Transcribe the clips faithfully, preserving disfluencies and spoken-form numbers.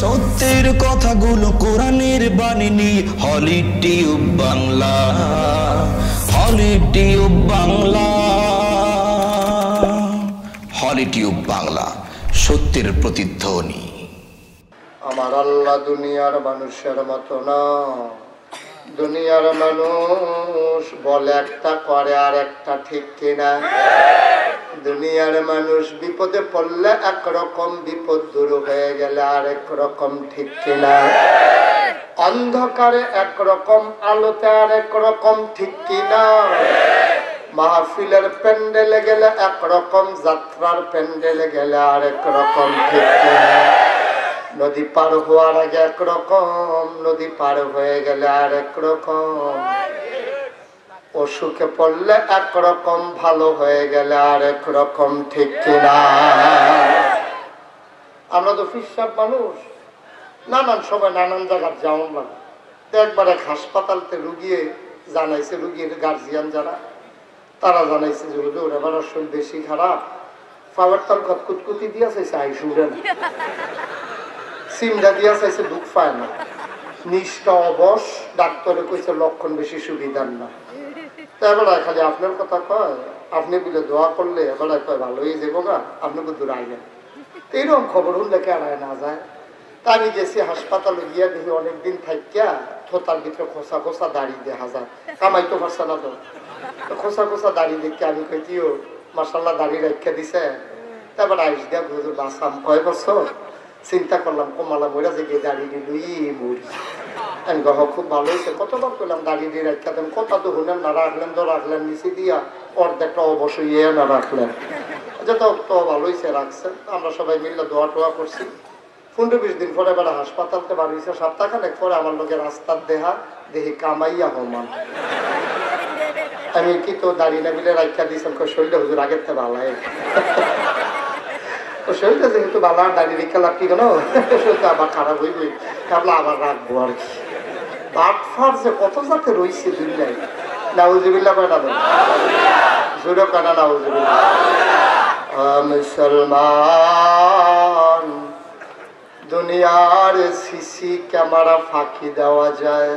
সত্যের কথাগুলো কোরআনের বাণী নিয়ে Holy Tube Bangla, Holy Tube Bangla, Holy Tube Bangla, সত্যের প্রতিধ্বনি। আমার আল্লাহ দুনিয়ার মানুষের মতো না। দুনিয়ার মানুষ বলে একটা করে আর একটা, ঠিক কিনা? দুনিয়ার মানুষ বিপদে পড়লে একরকম, বিপদ দূর হয়ে গেলে আর একরকম, ঠিক কিনা? অন্ধকারে একরকম, আলোতে আর একরকম, ঠিক কিনা? মাহফিলের প্যান্ডেলে গেলে একরকম, যাত্রার প্যান্ডেলে গেলে আর একরকম, ঠিক কিনা? নদী পার হওয়ার আগে একরকম, নদী পার হয়ে গেলে আর একরকম। অসুখে পড়লে একরকম, ভালো হয়ে গেলে আর একরকম, ঠিক কিনা? আমরা তো ফিসাব মানুষ, নানান সময় নানান জায়গায় যাওয়ান লাগে। তো একবার এক হাসপাতালতে রুগিয়ে জানাইছে, রুগীর গার্জিয়ান যারা, তারা জানাইছে যে হুজুর এবার শরীর বেশি খারাপ, পাওয়ার তাল কুতকুতি দিয়া চাইছে আইসুরেন, সিমটা দিয়া চাইছে দুঃখ পায় না, নিষ্ঠা অবশ, ডাক্তারে কইছে লক্ষণ বেশি সুবিধার না। তো এবার খালি আপনার কথা কয়, আপনি বলে দোয়া করলে এবার কয় ভালো হয়ে যাবো গা, আপনাকে দূর আইবেন। তো এরকম খবর হলে কেড়ায় না যায়। তা আমি গেছি হাসপাতালে গিয়া দেখি অনেকদিন থাকিয়া থোতার ভিতরে খোসা খোসা দাড়ি দেখা যায়, কামাইতে পারছে না তো। খোসা খোসা দাড়ি দেখে আমি কই কিও মাসাল্লাহ দাড়ি রেখে দিছে। তারপর আইস দিয়া হুজুর বাসাম কয় বছর, চিন্তা করলাম কমালা মরা যে গিয়ে দাড়ি লুই মরি। আমি গহ খুব ভালো হয়েছে, কতবার করলাম দাড়ি দিয়ে রেখে দেন, কথা তো হুনেন না, রাখলেন তো রাখলেন নিচে দিয়া, অর্ধেকটা অবশ্যই ইয়ে না রাখলেন, যেটা তো ভালো হয়েছে রাখছেন। আমরা সবাই মিললে দোয়া টোয়া করছি। পনেরো বিশ দিন পরে এবার হাসপাতালতে বাড়িয়েছে, সপ্তাহখানেক পরে আমার লোকের রাস্তার দেহা দেখি কামাইয়া হমান। আমি কি তো দাড়ি না বিলে রাখা দিয়েছেন, শরীরটা হুজুর আগের থেকে ভালাই, শরীরটা যেহেতু ভালো, দাড়ি রেখা লাগি কেন, শরীরটা আবার খারাপ হইবই, তাহলে আবার রাখবো আর কি। বাটফার যে কত জাতে রয়েছে দুনিয়ায়, নাউজুবিল্লাহ কয়টা দেন, জোরে কয়টা নাউজুবিল্লাহ। মুসলমান, দুনিয়ার সিসি ক্যামেরা ফাঁকি দেওয়া যায়,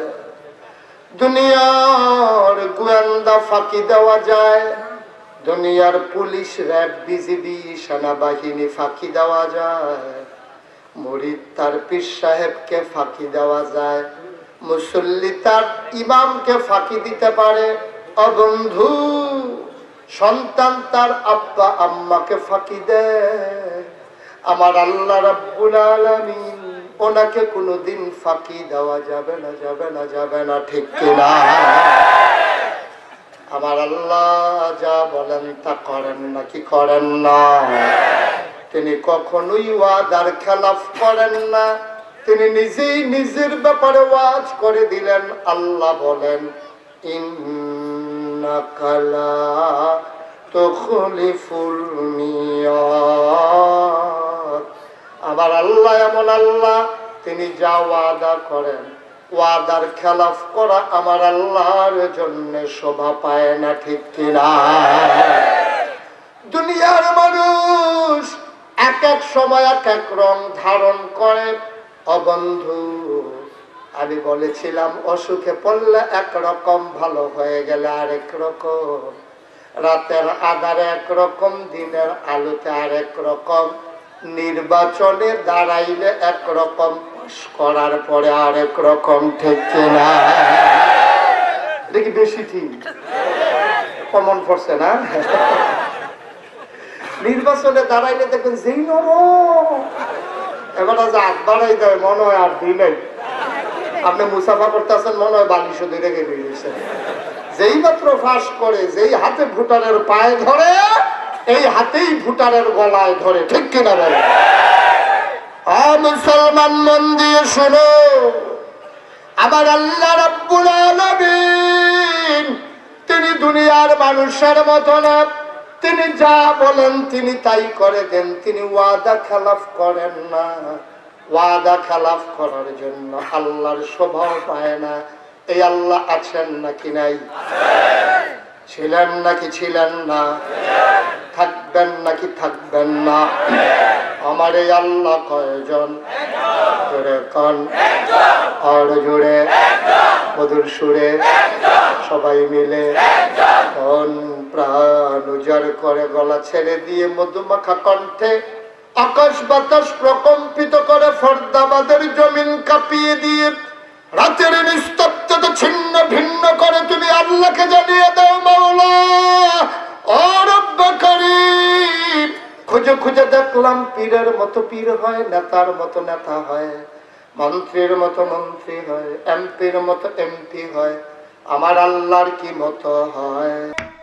দুনিয়ার গোয়েন্দা ফাঁকি দেওয়া যায়, দুনিয়ার পুলিশ, র্যাব, বিজিবি, সেনাবাহিনী ফাঁকি দেওয়া যায়, মুরিদ তার পীর সাহেবকে ফাঁকি দেওয়া যায়, মুসল্লি তার ইমামকে ফাঁকি দিতে পারে। অবন্ধু, সন্তান তার আব্বা আম্মাকে ফাঁকি দেয়, আমার আল্লাহ রাব্বুল আলামিন ওনাকে কোনোদিন ফাঁকি দেওয়া যাবে না, যাবে না, যাবে না, ঠিক কিনা? আমার আল্লাহ যা বলেন তা করেন না, কি করেন না? তিনি কখনোই ওয়াদার খেলাফ করেন না। তিনি নিজেই নিজের ব্যাপারে ওয়াজ করে দিলেন। আল্লাহ বলেন, ইন্নাকা লা তুখলিফুল মিয়াদ। আমার আল্লাহ এমন আল্লাহ, তিনি যা ওয়াদা করেন, ওয়াদার খেলাফ করা আমার আল্লাহর জন্য শোভা পায় না, ঠিক কিনা? দুনিয়ার মানুষ এক এক সময় এক এক রং ধারণ করে। অবন্ধু, আমি বলেছিলাম অসুখে পড়লে একরকম, ভালো হয়ে গেলে আরেক রকম, রাতের আধারে একরকম, দিনের আলোতে আরেক রকম, নির্বাচনে দাঁড়াইলে একরকম, করার পরে আরেক রকম, ঠিক কিনা? দেখি বেশি ঠিক কমন পড়ছে না? নির্বাচনে দাঁড়াইলে দেখবেন যেই নরম, এবার যে আগ বাড়াই দেয় মনে হয় আর দিই নাই। আপনি মুসাফা করতেছেন, মনে হয় বালিশ ধরে গেলে দিয়েছেন। যেই মাত্র ফাঁস করে, যেই হাতে ভুটানের পায়ে ধরে, এই হাতেই ভুটানের গলায় ধরে, ঠিক কিনা বলে? মুসলমান মন দিয়ে শোনো, আবার আল্লাহ রাব্বুল আলামিন তিনি দুনিয়ার মানুষের মতো না। তিনি যা বলেন তিনি তাই করে দেন, তিনি ওয়াদা খেলাফ করেন না। ওয়াদা খেলাফ করার জন্য আল্লাহর স্বভাব পায় না। এই আল্লাহ আছেন নাকি নাই? ছিলেন নাকি ছিলেন না? থাকবেন নাকি থাকবেন না? আমার এই আল্লাহ কয়জন? কন আর জোরে মধুর সুরে সবাই মিলে মন প্রাণ উজাড় করে গলা ছেড়ে দিয়ে মধুমাখা কণ্ঠে আকাশ বাতাস প্রকম্পিত করে ফর্দাবাদের জমিন কাঁপিয়ে দিয়ে রাতের নিস্তব্ধতা ছিন্ন ভিন্ন করে তুমি আল্লাহকে জানিয়ে দাও মাওলা ও রব্ব কারীম। খুঁজে খুঁজে দেখলাম পীরের মতো পীর হয়, নেতার মতো নেতা হয়, মন্ত্রীর মতো মন্ত্রী হয়, এমপির মতো এমপি হয়, আমার আল্লাহর কি মতো হয়?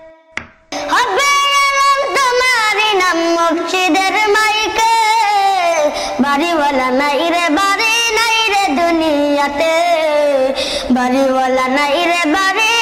তোমারি নাম মসজিদের মাইকে বাড়িওয়ালা নাই রে বাড়ি নাই রে দুনিয়াতে বাড়িওয়ালা নাই রে বাড়ি